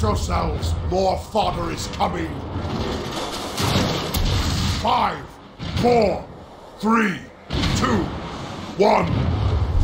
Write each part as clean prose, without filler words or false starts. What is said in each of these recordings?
yourselves. More fodder is coming. 5, 4, 3, 2, 1.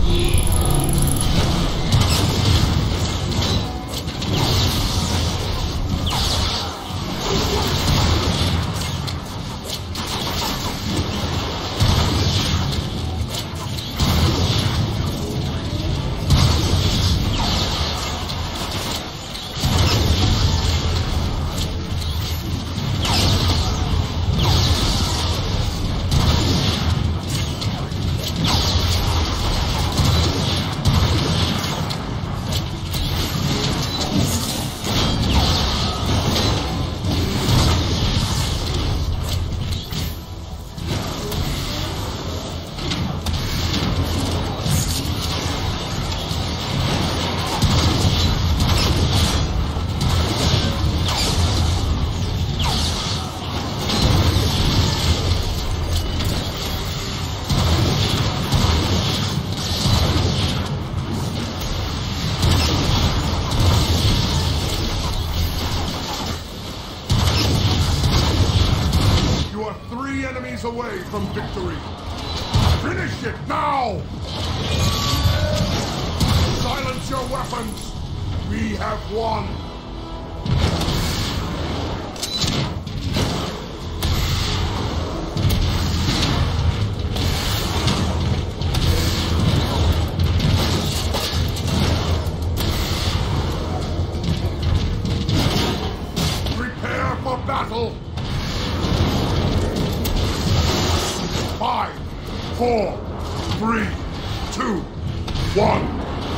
Enemies away from victory. Finish it now! Silence your weapons! We have won! Prepare for battle! 5, 4, 3, 2, 1.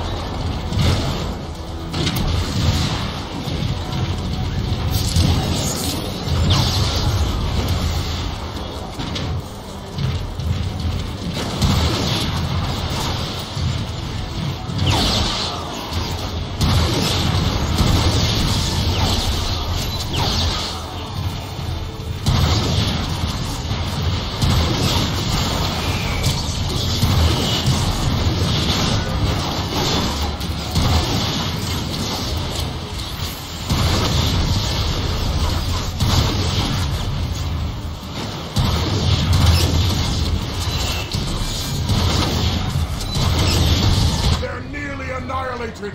Annihilated!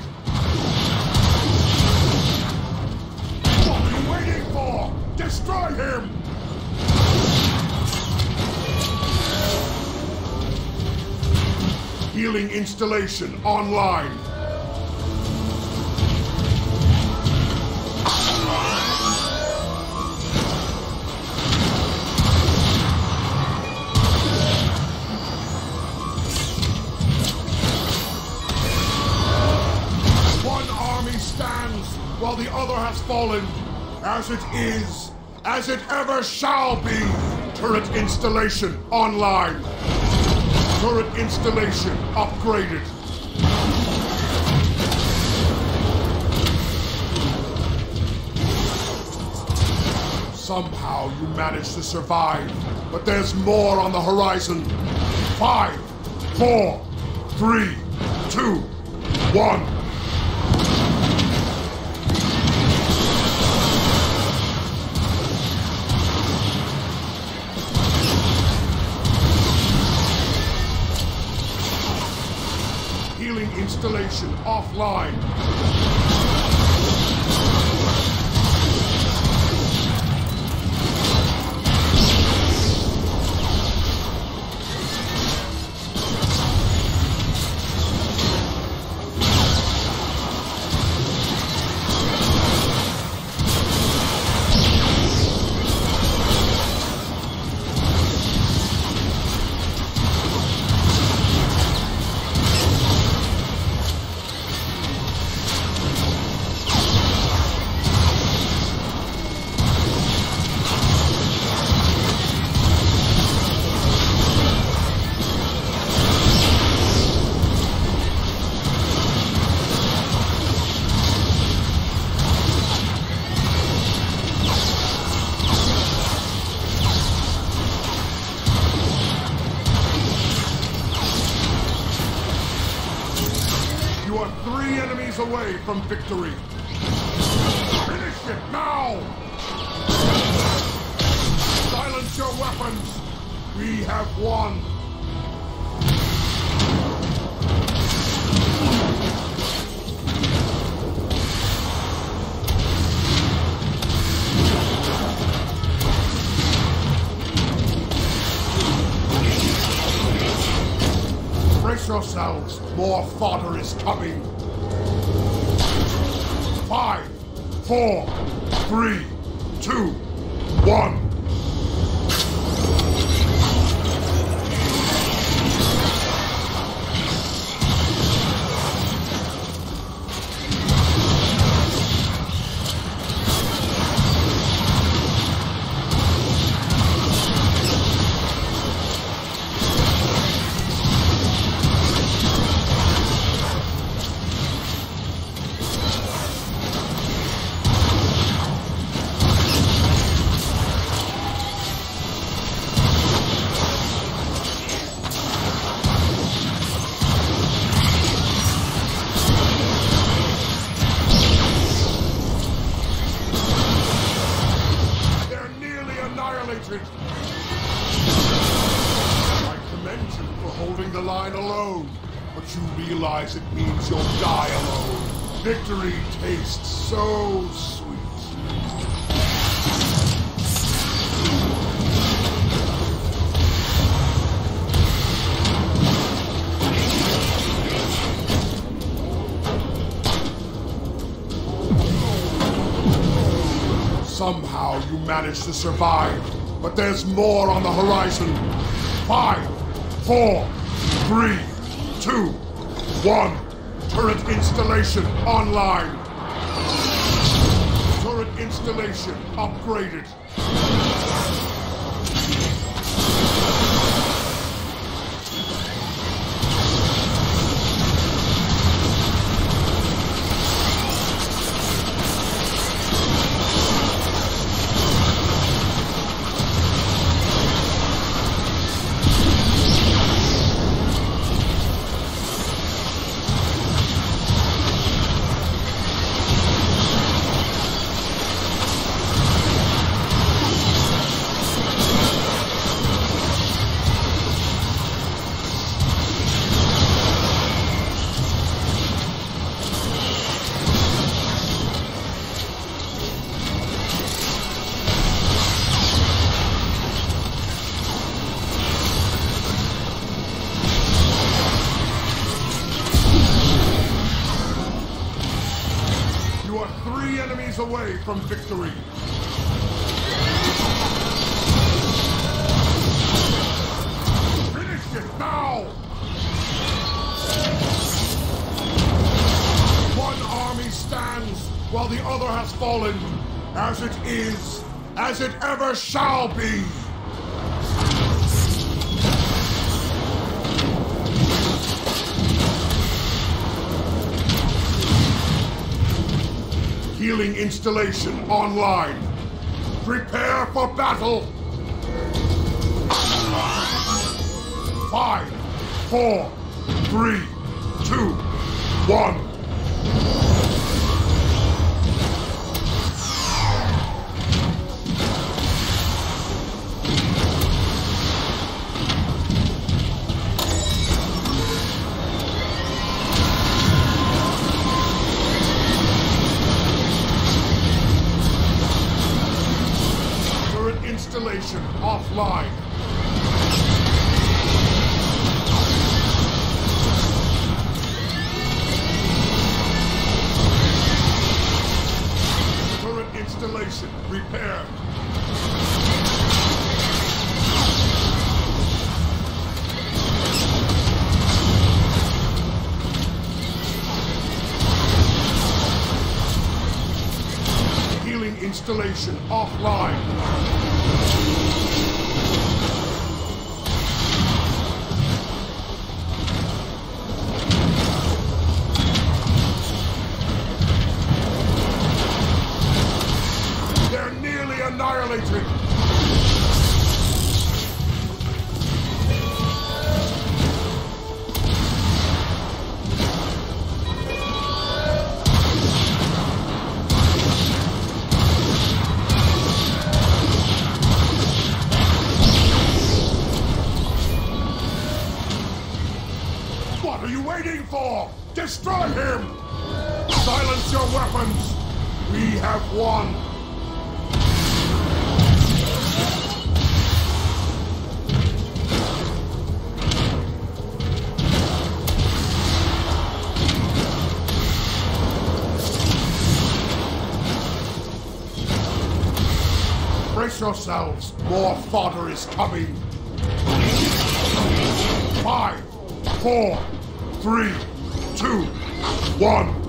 What are you waiting for? Destroy him! Healing installation online. While the other has fallen, as it is, as it ever shall be. Turret installation online. Turret installation upgraded. Somehow you managed to survive, but there's more on the horizon. 5, 4, 3, 2, 1. Healing installation offline. You are 3 enemies away from victory. We have won! Brace yourselves, more fodder is coming. 5, 4, 3, 2, 1. I commend you for holding the line alone, but you realize it means you'll die alone. Victory tastes so sweet. Somehow you managed to survive, but there's more on the horizon. 5, 4, 3, 2, 1. Turret installation online. Turret installation upgraded. You are 3 enemies away from victory. Finish it now! One army stands while the other has fallen. As it is, as it ever shall be. Healing installation online. Prepare for battle. 5, 4, 3, 2, 1. Installation offline. Turret installation repaired. Healing installation offline. Annihilated! Destroy him! Silence your weapons! We have won! Brace yourselves, more fodder is coming. 5, 4, 3, 2, 1.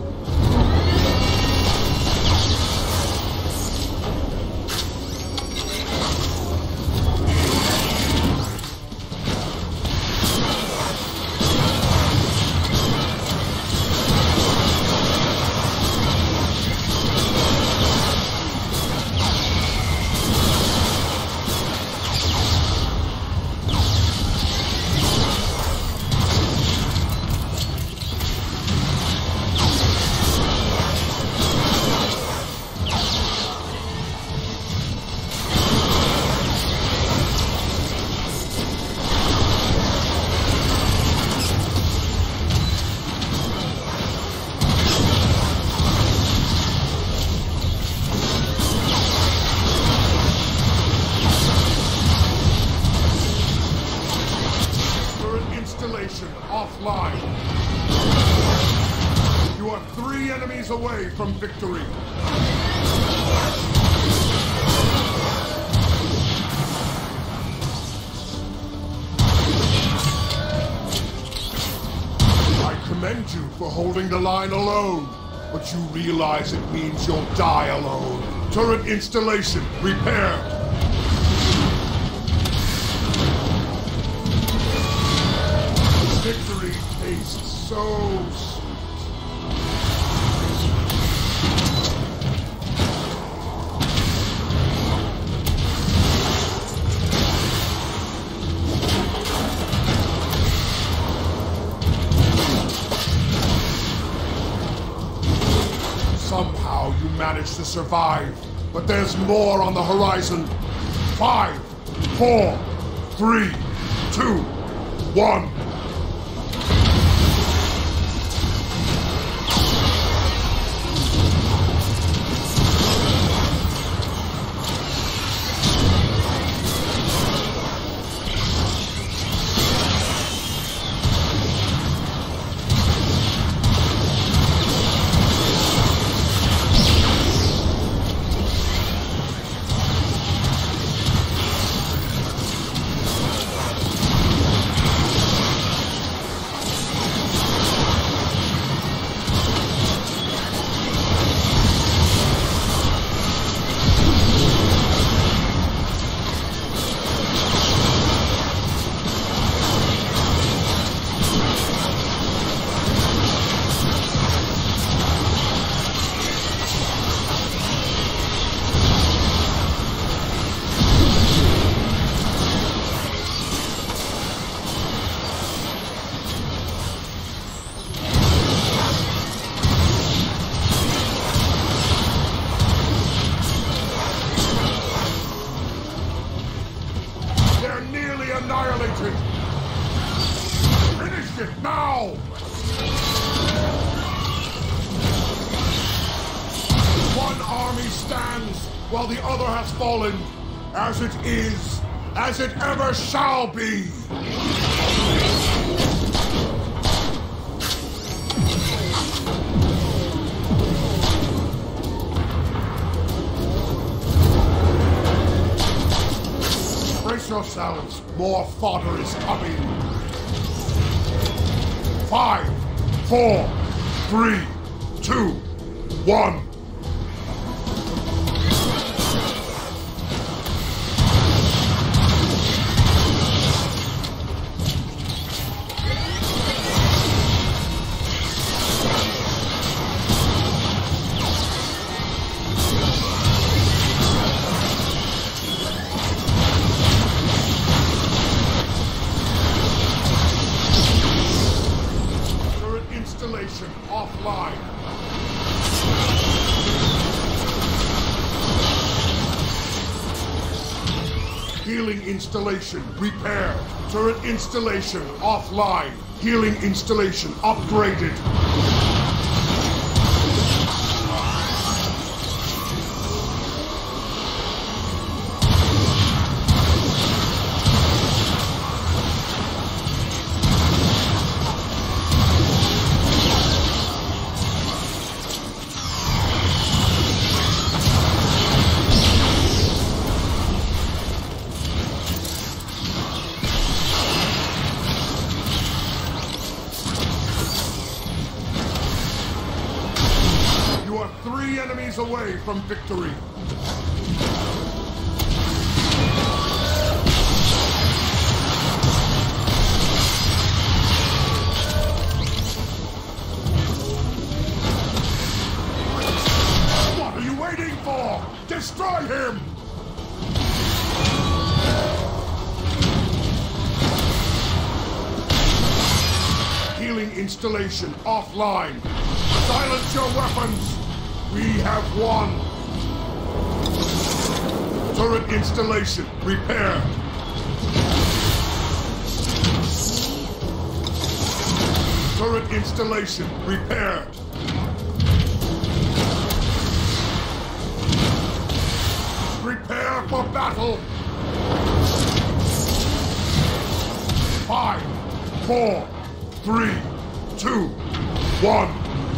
Offline. You are 3 enemies away from victory. I commend you for holding the line alone, but you realize it means you'll die alone. Turret installation repaired. Victory tastes so sweet. Somehow you managed to survive, but there's more on the horizon. 5, 4, 3, 2, 1. Annihilated! Finish it now! One army stands while the other has fallen, as it is, as it ever shall be! Brace yourselves, more fodder is coming. 5, 4, 3, 2, 1. Installation offline. Healing installation repaired. Turret installation offline. Healing installation upgraded. You are 3 enemies away from victory. What are you waiting for? Destroy him! Healing installation offline. Silence your weapons! We have won! Turret installation repaired. Turret installation repaired. Prepare for battle! 5, 4, 3, 2, 1.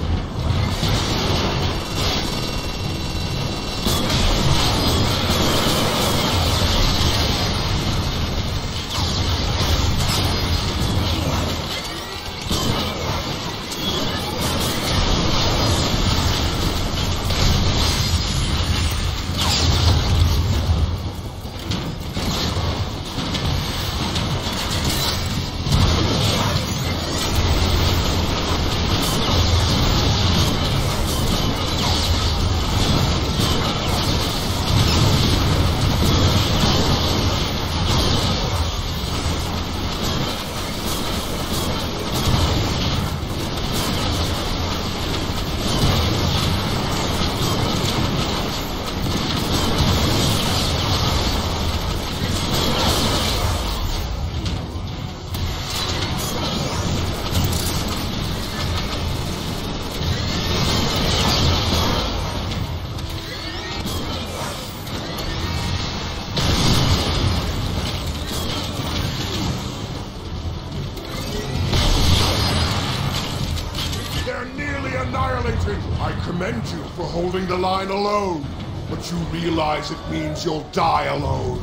Annihilated! I commend you for holding the line alone, but you realize it means you'll die alone.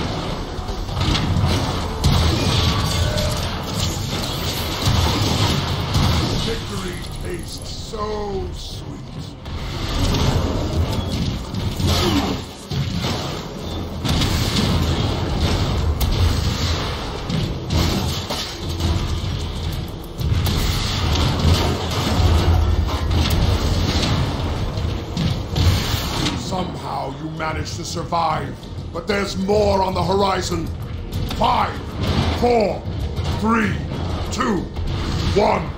Victory tastes so sweet. Somehow you managed to survive, but there's more on the horizon. 5, 4, 3, 2, 1.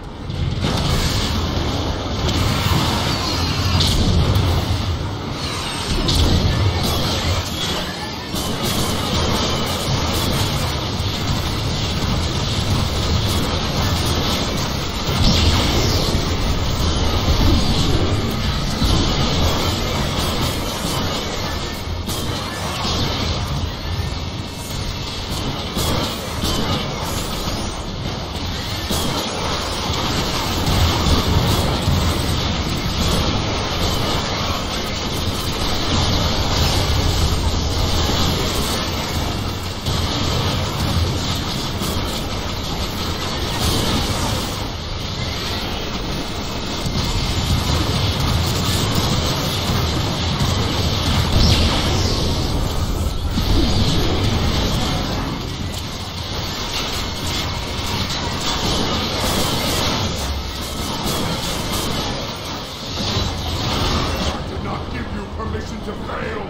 Permission to fail!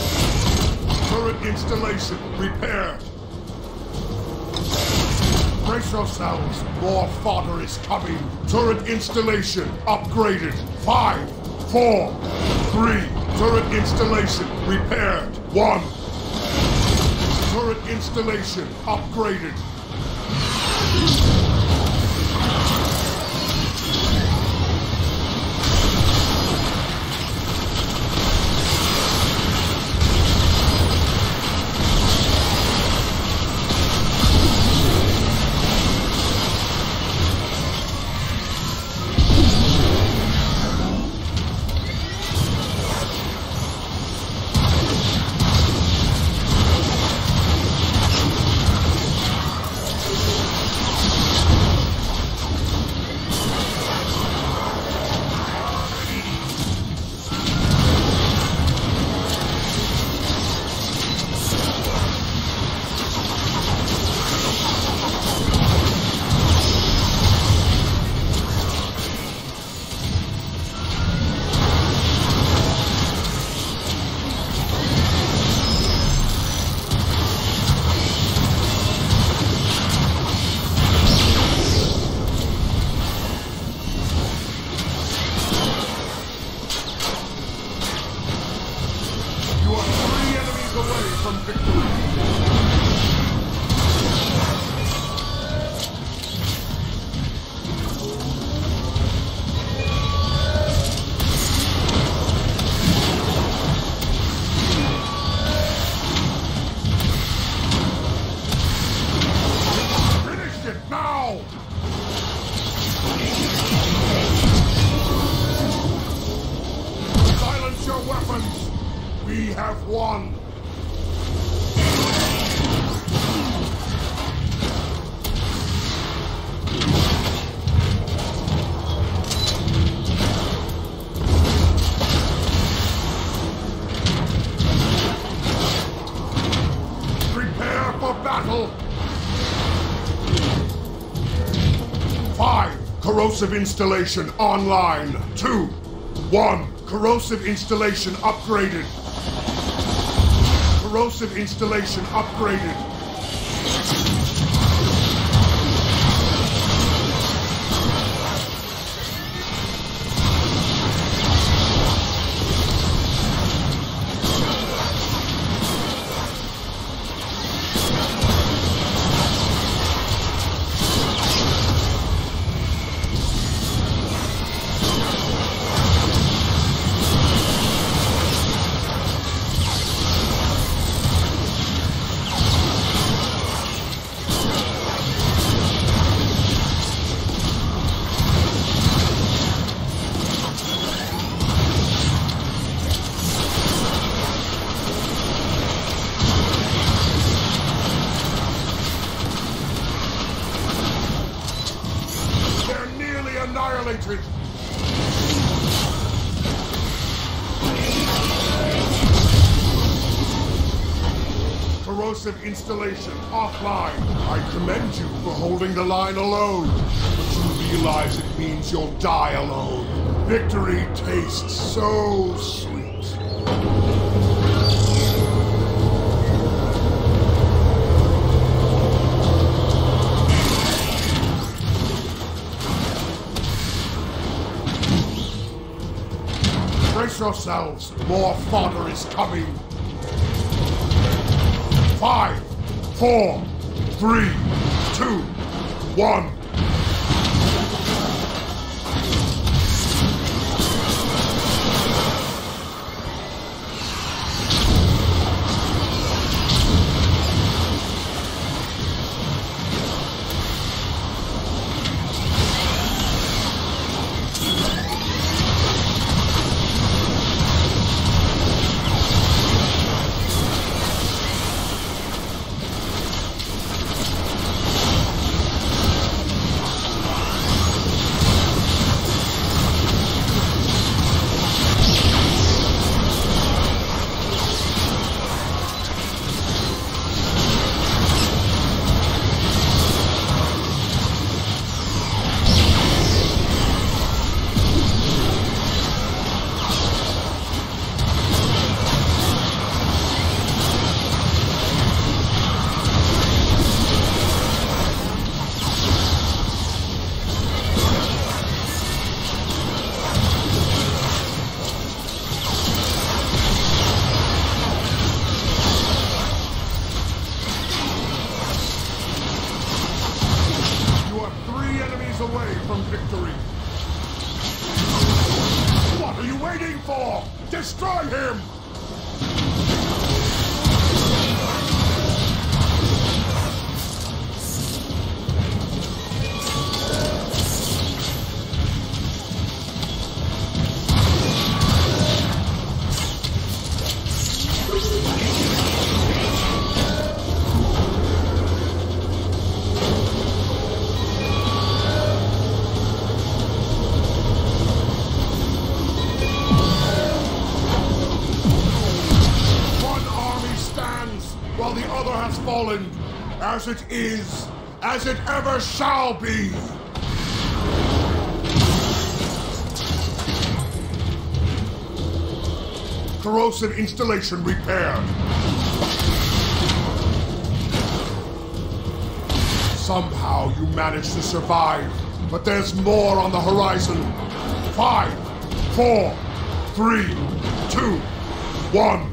Turret installation repaired. Brace yourselves. More fodder is coming. Turret installation upgraded. 5, 4, 3. Turret installation repaired. 1. Turret installation upgraded. We have won! Prepare for battle! 5. Corrosive installation online. 2, 1. Corrosive installation upgraded. Corrosive installation upgraded. Annihilated! Corrosive installation offline. I commend you for holding the line alone, but you realize it means you'll die alone. Victory tastes so sweet. Brace yourselves, more fodder is coming. 5, 4, 3, 2, 1. fallen, as it is, as it ever shall be. Corrosive installation repaired. Somehow you managed to survive, but there's more on the horizon. 5, 4, 3, 2, 1.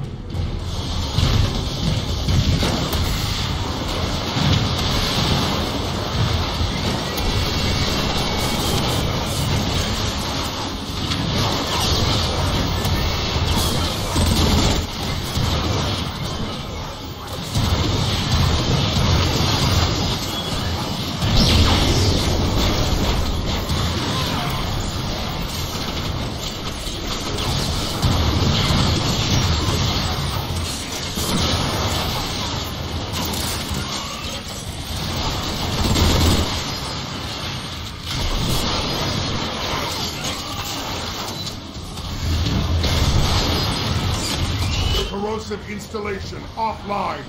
Corrosive installation offline.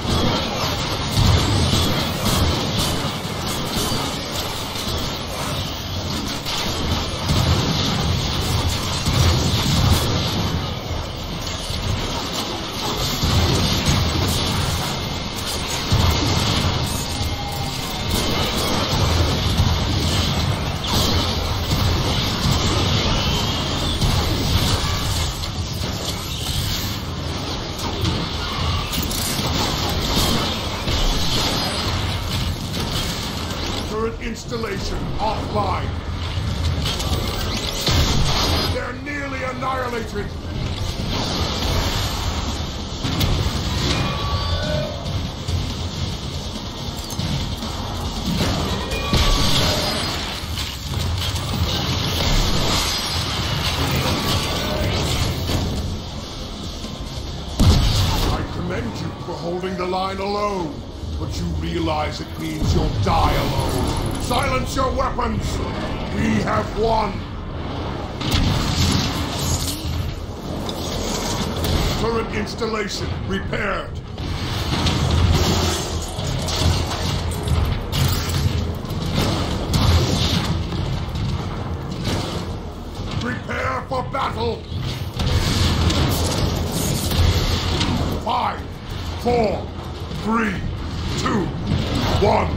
Installation offline. They're nearly annihilated. I commend you for holding the line alone, but you realize it means you'll die alone. Silence your weapons! We have won! Turret installation repaired. Prepare for battle! 5, 4, 3, 2, 1.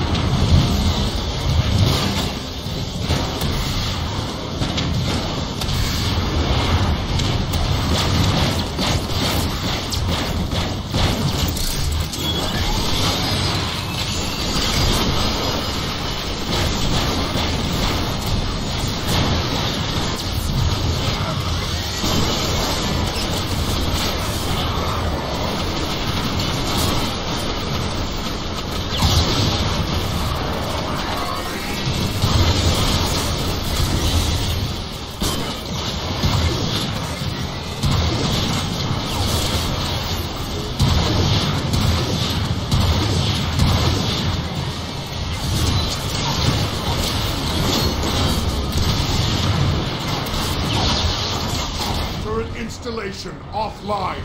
Installation offline.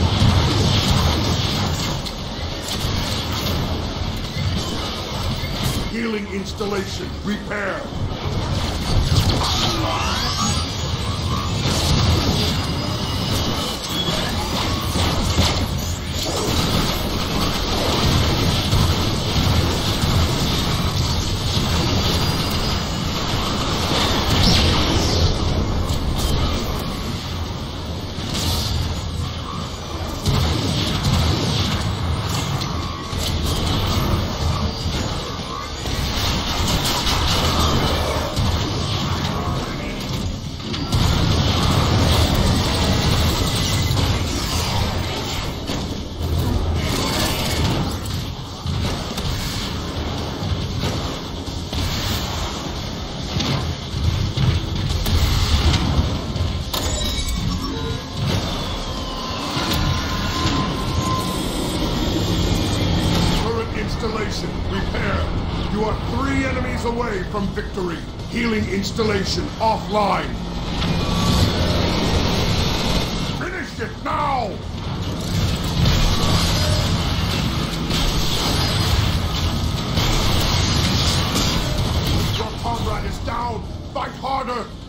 Healing installation repaired. Installation repaired. You are 3 enemies away from victory. Healing installation offline. Finish it now!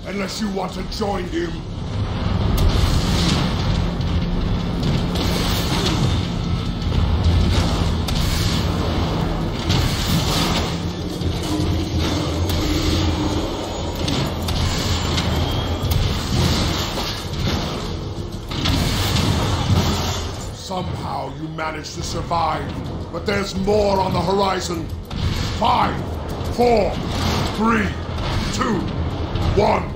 unless you want to join him. Somehow you managed to survive, but there's more on the horizon. 5, 4, 3, 2, 1.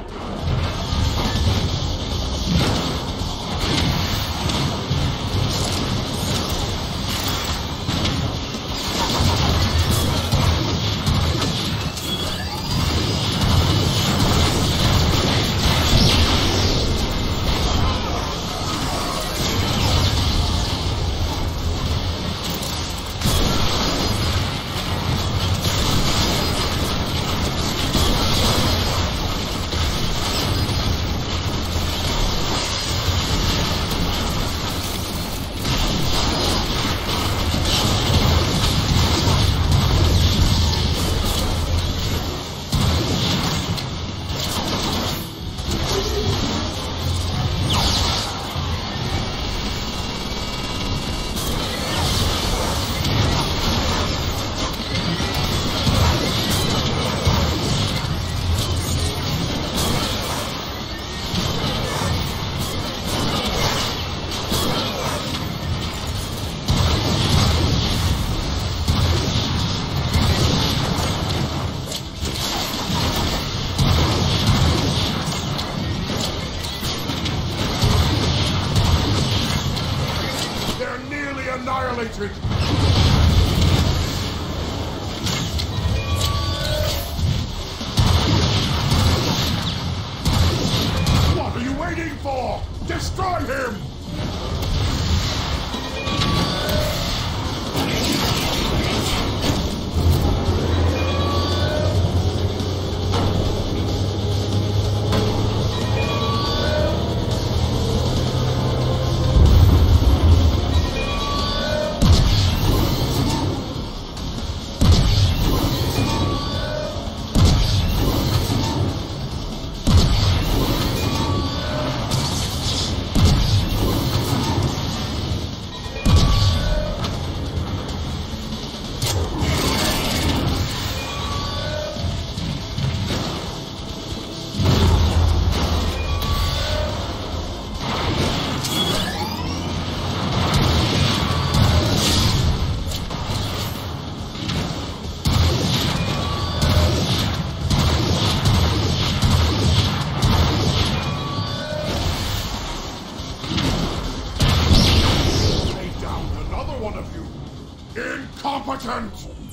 Annihilated! What are you waiting for? Destroy him! Incompetent!